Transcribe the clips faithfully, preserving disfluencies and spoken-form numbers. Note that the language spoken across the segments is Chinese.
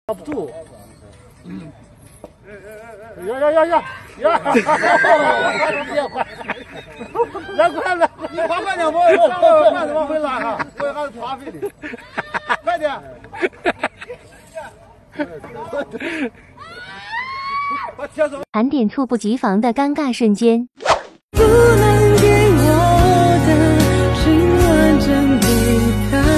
抓不住。呀呀呀呀呀！来快来！你滑快点，我我慢点往回拉哈，我还是花费的。快点！把铁手。 盘点猝不及防的尴尬瞬间。 不能给我的心完整地带。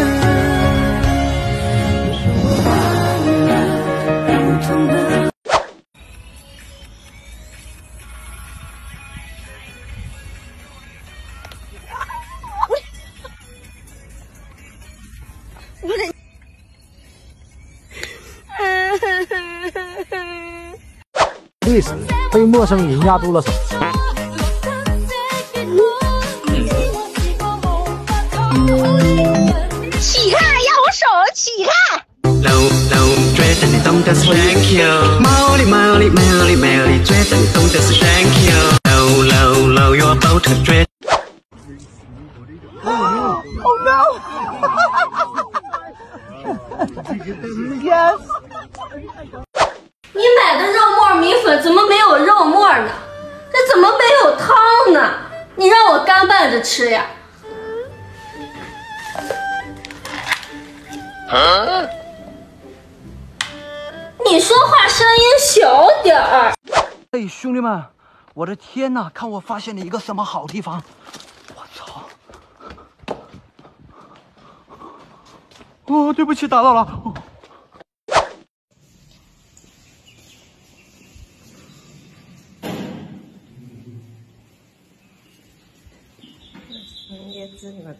历史被陌生人压住了手。 起开，要我手起开！ Low low， 觉得你懂得是 thank you。毛里毛里毛里毛里，觉得你懂得是 thank you。Low low low， your boat 觉。 Oh no！ Yes。你买的肉末米粉怎么没有肉末呢？这怎么没有汤呢？你让我干拌着吃呀？啊？ 你说话声音小点儿！ 哎，兄弟们，我的天哪！看我发现了一个什么好地方！我操！哦，对不起，打扰了。哦、 椰子那个。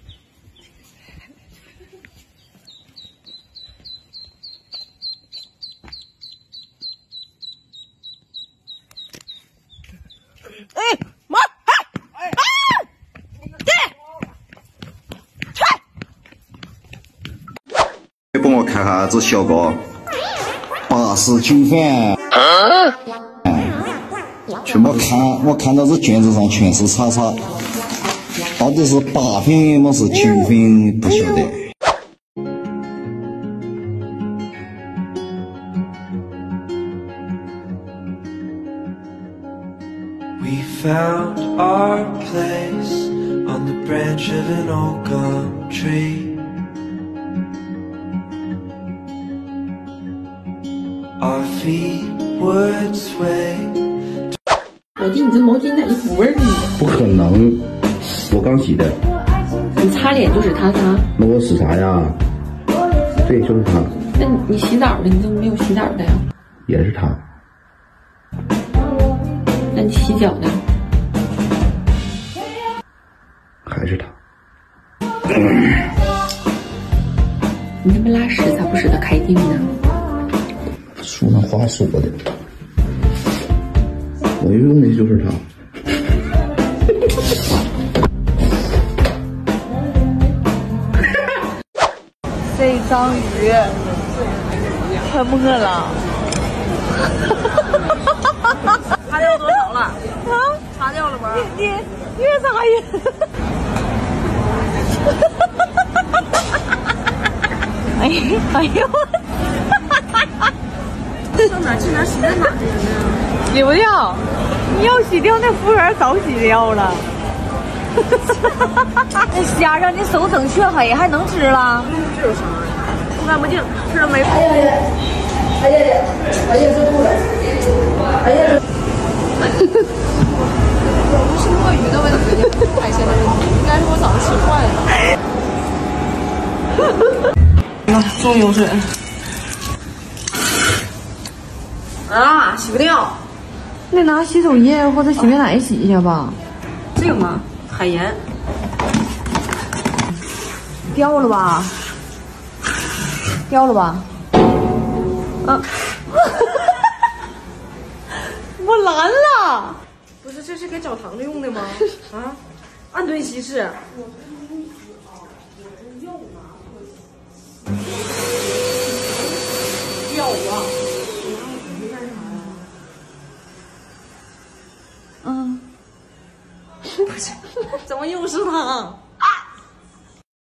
哎妈！哎啊！ 对，帮我看下这小哥八十九分。啊！全部看，我看到这卷子上全是叉叉，到底是八分么是九分不晓得。 We found our place on the branch of an old gum tree. Our feet would sway. 老弟，你这毛巾咋一股味儿呢？ 不可能，我刚洗的。 你擦脸就使它擦？ 那我使啥呀？对，就是它。 那你洗澡的，你怎么没有洗澡的呀？ 也是它。 那你洗脚呢？ 还是他。 你那么拉屎咋不使它开腚呢？ 树上花锁的，我用的就是它。 这章鱼太没了。 擦掉多少了？啊，擦掉了吗？ 你你越擦越……哎呀哎呦！ 上哪去哪洗在哪儿呢？ 洗不掉，你要洗掉，那服务员早洗掉了。那虾让你手整黢黑，还能吃了？ 这有啥呀？不干不净，吃了没？ 哎呀呀！哎呀呀！哎呀，这吐了！哎呀！ 不是鳄鱼的问题，海鲜的问题，应该是我早上吃坏了。啊，终于有水了。啊，洗不掉。 那拿洗手液或者洗面奶洗一下吧。 这个吗？海盐。 掉了吧？掉了吧？啊！我蓝了。 不是，这是给找糖的用的吗？啊，按吨稀释。